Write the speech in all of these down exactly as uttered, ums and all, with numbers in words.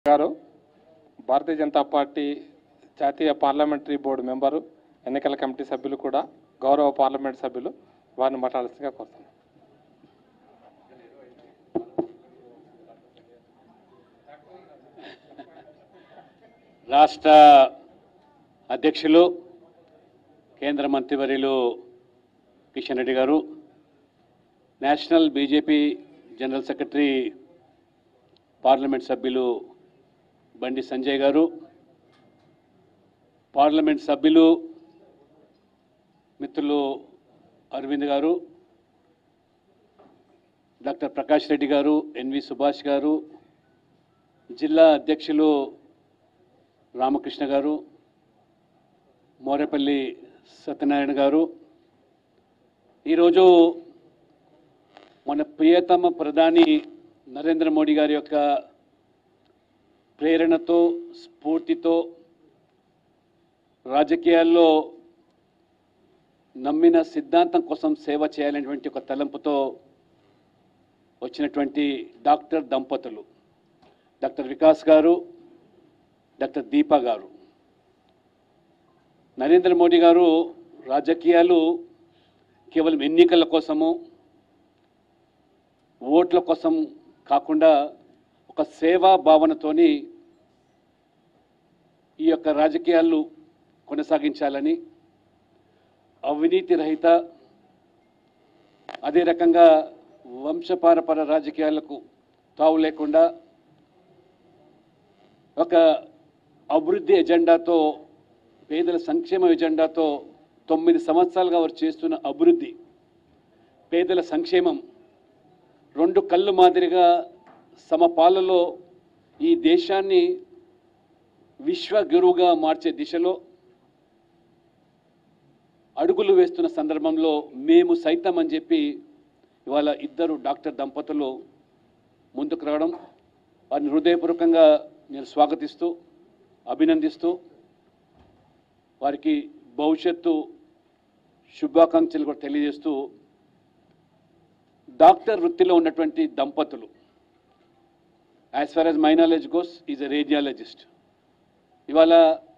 గారు భారతీయ జనతా పార్టీ జాతీయ parliamentary board member, ఎన్నికల కమిటీ సభ్యులు కూడా గౌరవ పార్లమెంట్ సభ్యులు వారిని మాట్లాడాల్సిందిగా కోరుతున్నాను. రాష్ట్ర అధ్యక్షులు కేంద్ర మంత్రివర్యులు కిషన్ రెడ్డి గారు, national BJP general secretary parliament సభ్యులు బండి సంజయ్ గారు, పార్లమెంట్ సభ్యులు మిత్రులు అరవింద్ గారు, డాక్టర్ ప్రకాష్ రెడ్డి గారు, ఎన్వి సుభాష్ గారు, జిల్లా అధ్యక్షులు రామకృష్ణ గారు, మోరేపల్లి సత్యనారాయణ గారు, ఈరోజు మన ప్రియతమ ప్రధాని నరేంద్ర మోడీ గారి యొక్క ప్రేరణతో, స్ఫూర్తితో రాజకీయాల్లో నమ్మిన సిద్ధాంతం కోసం సేవ చేయాలనేటువంటి ఒక తలంపుతో వచ్చినటువంటి డాక్టర్ దంపతులు డాక్టర్ వికాస్ గారు, డాక్టర్ దీపా గారు. నరేంద్ర మోడీ గారు రాజకీయాలు కేవలం ఎన్నికల కోసము, ఓట్ల కోసం కాకుండా ఒక సేవా భావనతోని ఈ యొక్క రాజకీయాలు కొనసాగించాలని, అవినీతి రహిత, అదే రకంగా వంశపారపర రాజకీయాలకు తావు లేకుండా ఒక అభివృద్ధి ఎజెండాతో, పేదల సంక్షేమ ఎజెండాతో తొమ్మిది సంవత్సరాలుగా వారు చేస్తున్న అభివృద్ధి, పేదల సంక్షేమం రెండు కళ్ళు మాదిరిగా సమపాలలో ఈ దేశాన్ని విశ్వగురువుగా మార్చే దిశలో అడుగులు వేస్తున్న సందర్భంలో మేము సైతం అని చెప్పి ఇవాళ ఇద్దరు డాక్టర్ దంపతులు ముందుకు రావడం, వారిని హృదయపూర్వకంగా నేను స్వాగతిస్తూ అభినందిస్తూ వారికి భవిష్యత్తు శుభాకాంక్షలు కూడా తెలియజేస్తూ, డాక్టర్ వృత్తిలో ఉన్నటువంటి దంపతులు, as far as my knowledge goes, is a radiologist. ఇవాళ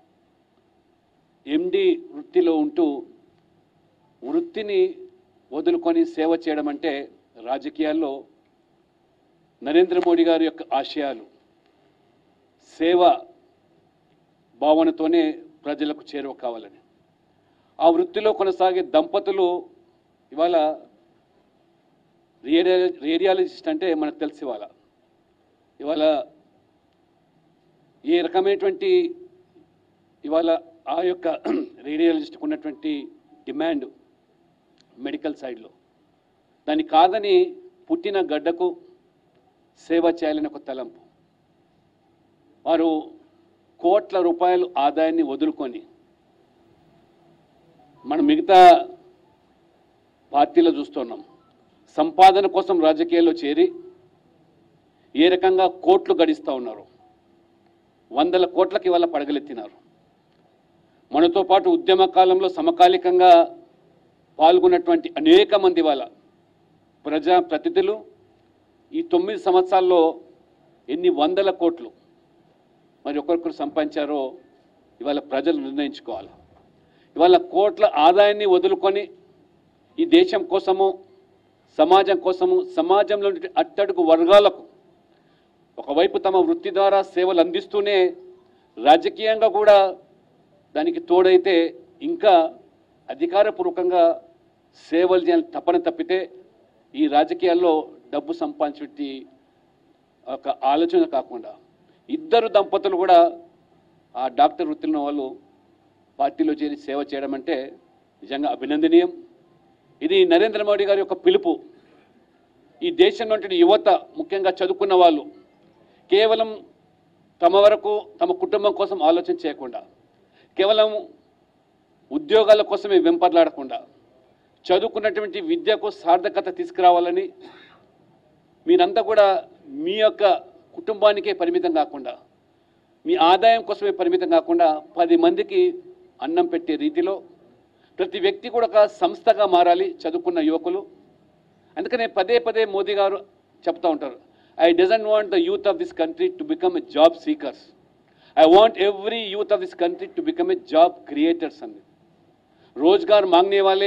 ఎండి వృత్తిలో ఉంటూ వృత్తిని వదులుకొని సేవ చేయడం అంటే రాజకీయాల్లో నరేంద్ర మోడీ గారి యొక్క ఆశయాలు, సేవ భావనతోనే ప్రజలకు చేరువ కావాలని ఆ వృత్తిలో కొనసాగే దంపతులు ఇవాళ రేడియా రేడియాలజిస్ట్ అంటే మనకు తెలిసి ఇవాళ ఇవాళ ఏ రకమైనటువంటి ఇవాళ ఆ యొక్క రేడియాలజిస్ట్కి ఉన్నటువంటి డిమాండ్ మెడికల్ సైడ్లో, దాన్ని కాదని పుట్టిన గడ్డకు సేవ చేయాలని ఒక తలంపు. వారు కోట్ల రూపాయలు ఆదాయాన్ని వదులుకొని మనం మిగతా పార్టీలో చూస్తున్నాం, సంపాదన కోసం రాజకీయాల్లో చేరి ఏ రకంగా కోట్లు గడిస్తూ ఉన్నారు, వందల కోట్లకి ఇవాళ పడగలెత్తినారు. మనతో పాటు ఉద్యమ కాలంలో సమకాలికంగా పాల్గొన్నటువంటి అనేక మంది వాళ్ళ ప్రజా ప్రతినిధులు ఈ తొమ్మిది సంవత్సరాల్లో ఎన్ని వందల కోట్లు మరి ఒకరికొకరు సంపాదించారో ఇవాళ ప్రజలు నిర్ణయించుకోవాలి. ఇవాళ కోట్ల ఆదాయాన్ని వదులుకొని ఈ దేశం కోసము, సమాజం కోసము, సమాజంలో అట్టడుగు వర్గాలకు ఒకవైపు తమ వృత్తి ద్వారా సేవలు అందిస్తూనే రాజకీయంగా కూడా దానికి తోడైతే ఇంకా అధికారపూర్వకంగా సేవలు చేయాలని తపన తప్పితే ఈ రాజకీయాల్లో డబ్బు సంపాదించే ఒక ఆలోచన కాకుండా ఇద్దరు దంపతులు కూడా ఆ డాక్టర్ వృత్తిలో వాళ్ళు పార్టీలో చేరి సేవ చేయడం అంటే నిజంగా అభినందనీయం. ఇది నరేంద్ర మోడీ గారి యొక్క పిలుపు. ఈ దేశంలో యువత, ముఖ్యంగా చదువుకున్న వాళ్ళు కేవలం తమ వరకు తమ కుటుంబం కోసం ఆలోచన చేయకుండా, కేవలం ఉద్యోగాల కోసమే వెంపర్లాడకుండా చదువుకున్నటువంటి విద్యకు సార్థకత తీసుకురావాలని, మీరంతా కూడా మీ యొక్క కుటుంబానికే పరిమితం కాకుండా, మీ ఆదాయం కోసమే పరిమితం కాకుండా పది మందికి అన్నం పెట్టే రీతిలో ప్రతి వ్యక్తి కూడా ఒక సంస్థగా మారాలి చదువుకున్న యువకులు. అందుకనే పదే పదే మోదీ గారు చెప్తూ ఉంటారు, I doesn't want the youth of this country to become a job seekers. I want every youth of this country to become a job creators. And रोजगार मांगने वाले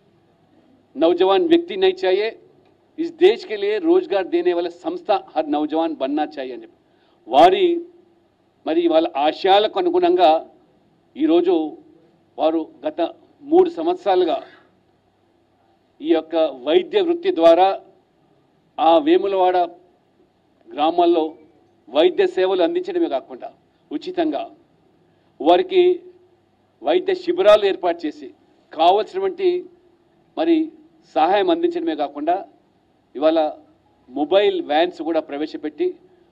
नौजवान व्यक्ति नहीं चाहिए, इस देश के लिए रोजगार देने वाले संस्था हर नौजवान बनना चाहिए అని చెప్పి వారి మరి వాళ్ళ ఆశయాలకు అనుగుణంగా ఈరోజు వారు గత మూడు సంవత్సరాలుగా ఈ యొక్క వైద్య వృత్తి ద్వారా ఆ వేములవాడ గ్రామాల్లో వైద్య సేవలు అందించడమే కాకుండా ఉచితంగా వారికి వైద్య శిబిరాలు ఏర్పాటు చేసి కావాల్సినటువంటి మరి సహాయం అందించడమే కాకుండా ఇవాళ మొబైల్ వ్యాన్స్ కూడా ప్రవేశపెట్టి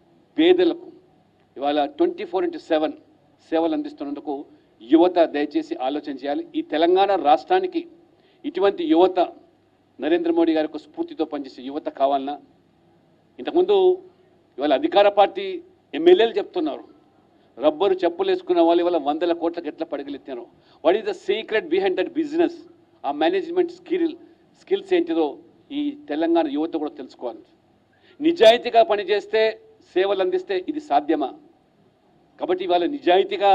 పేదలకు ఇవాళ ట్వంటీ ఫోర్ ఇంటూ సెవెన్ సేవలు అందిస్తున్నందుకు యువత దయచేసి ఆలోచన చేయాలి. ఈ తెలంగాణ రాష్ట్రానికి ఇటువంటి యువత నరేంద్ర మోడీ గారికి స్ఫూర్తితో పనిచేసే యువత కావాలన్నా, ఇంతకుముందు ఇవాళ అధికార పార్టీ ఎమ్మెల్యేలు చెప్తున్నారు రబ్బరు చెప్పులు వేసుకున్న వాళ్ళు ఇవాళ వందల కోట్లకు ఎట్లా పడగలెత్తారు. What is the secret behind that business? ఆ మేనేజ్మెంట్ స్కిల్ స్కిల్స్ ఏంటిదో ఈ తెలంగాణ యువత కూడా తెలుసుకోవాలి. నిజాయితీగా పనిచేస్తే సేవలు అందిస్తే ఇది సాధ్యమా? కాబట్టి ఇవాళ నిజాయితీగా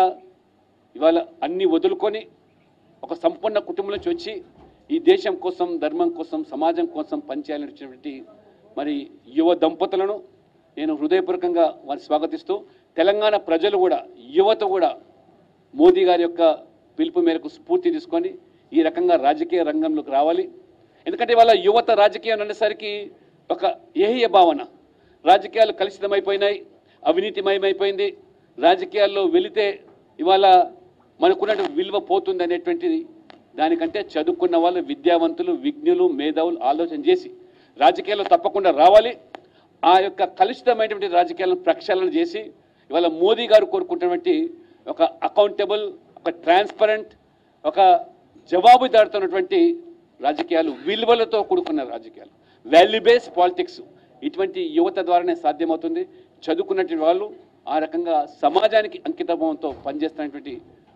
ఇవాళ అన్ని వదులుకొని ఒక సంపూర్ణ కుటుంబం నుంచి వచ్చి ఈ దేశం కోసం, ధర్మం కోసం, సమాజం కోసం పనిచేయాలనేటువంటి మరి యువ దంపతులను నేను హృదయపూర్వకంగా వారిని స్వాగతిస్తూ, తెలంగాణ ప్రజలు కూడా, యువత కూడా మోదీ గారి యొక్క పిలుపు మేరకు స్ఫూర్తి తీసుకొని ఈ రకంగా రాజకీయ రంగంలోకి రావాలి. ఎందుకంటే ఇవాళ యువత రాజకీయం అనేసరికి ఒక ఏహ్య భావన, రాజకీయాలు కలుషితమైపోయినాయి, అవినీతిమయమైపోయింది, రాజకీయాల్లో వెళితే ఇవాళ మనకున్న విలువ పోతుంది అనేటువంటిది. దానికంటే చదువుకున్న వాళ్ళు, విద్యావంతులు, విజ్ఞులు, మేధావులు ఆలోచన చేసి రాజకీయాల్లో తప్పకుండా రావాలి. ఆ యొక్క కలుషితమైనటువంటి రాజకీయాలను ప్రక్షాళన చేసి ఇవాళ మోదీ గారు కోరుకుంటున్నటువంటి ఒక అకౌంటబుల్, ఒక ట్రాన్స్పరెంట్, ఒక జవాబుదారుతున్నటువంటి రాజకీయాలు, విలువలతో కూడుకున్న రాజకీయాలు, వాల్యూ బేస్డ్ పాలిటిక్స్ ఇటువంటి యువత ద్వారానే సాధ్యమవుతుంది. చదువుకున్నటువంటి వాళ్ళు ఆ రకంగా సమాజానికి అంకితభావంతో పనిచేస్తున్నటువంటి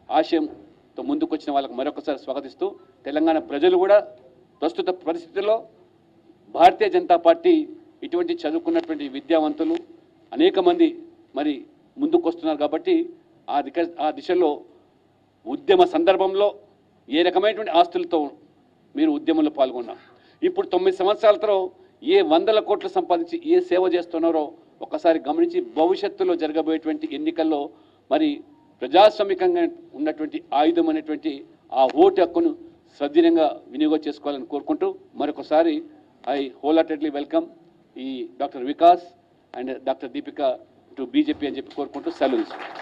ఆశయంతో ముందుకు వచ్చిన వాళ్ళకు మరొకసారి స్వాగతిస్తూ, తెలంగాణ ప్రజలు కూడా ప్రస్తుత పరిస్థితుల్లో భారతీయ జనతా పార్టీ ఇటువంటి చదువుకున్నటువంటి విద్యావంతులు అనేక మంది మరి ముందుకు వస్తున్నారు కాబట్టి ఆ దిశ ఆ దిశలో ఉద్యమ సందర్భంలో ఏ రకమైనటువంటి ఆస్తులతో మీరు ఉద్యమంలో పాల్గొన్నారు, ఇప్పుడు తొమ్మిది సంవత్సరాలతో ఏ వందల కోట్లు సంపాదించి ఏ సేవ చేస్తున్నారో ఒకసారి గమనించి భవిష్యత్తులో జరగబోయేటువంటి ఎన్నికల్లో మరి ప్రజాస్వామికంగా ఉన్నటువంటి ఆయుధం అనేటువంటి ఆ ఓటు హక్కును సద్వినియంగా వినియోగం చేసుకోవాలని కోరుకుంటూ మరొకసారి ఐ హోల్హార్టెడ్లీ వెల్కమ్ ఈ doctor Vikas and doctor Deepika to BJP అని చెప్పి కోరుకుంటూ సెలవు తీసుకుంటాం.